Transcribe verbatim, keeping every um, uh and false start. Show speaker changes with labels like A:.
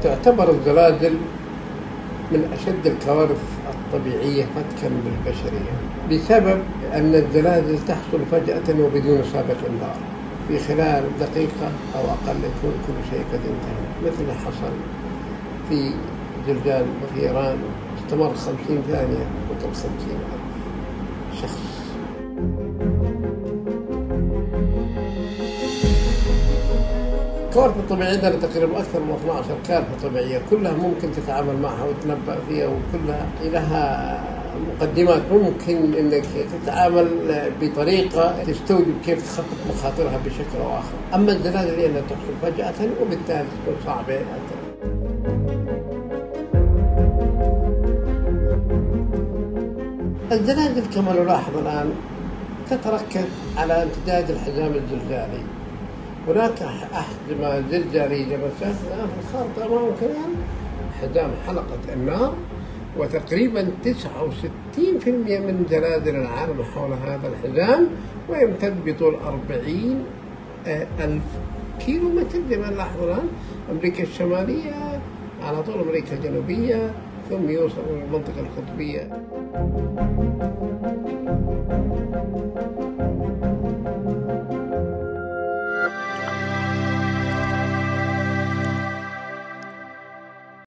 A: تعتبر الزلازل من أشد الكوارث الطبيعية فتكا بالبشرية، بسبب أن الزلازل تحصل فجأة وبدون سابق إنذار، في خلال دقيقة أو أقل يكون كل شيء قد انتهى، مثل ما حصل في زلزال في إيران استمر خمسين ثانية قتل خمسين ألف شخص. الكوارث الطبيعية عندنا تقريبا أكثر من اثنتي عشرة كارثة طبيعية، كلها ممكن تتعامل معها وتنبأ فيها، وكلها لها مقدمات ممكن أنك تتعامل بطريقة تستوجب كيف تخطط مخاطرها بشكل أو آخر. أما الزلازل هي أنها تحصل فجأة وبالتالي تكون صعبة. الزلازل كما نلاحظ الآن تتركز على امتداد الحزام الزلزالي. هناك أحزمة زلزالية لمسافة الآن في الخارطة أمامك الآن حزام حلقة النار، وتقريبا تسعة وستين بالمئة من زلازل العالم حول هذا الحزام، ويمتد بطول أربعين ألف كيلو متر زي ما نلاحظ الآن. أمريكا الشمالية على طول أمريكا الجنوبية، ثم يوصل إلى المنطقة القطبية.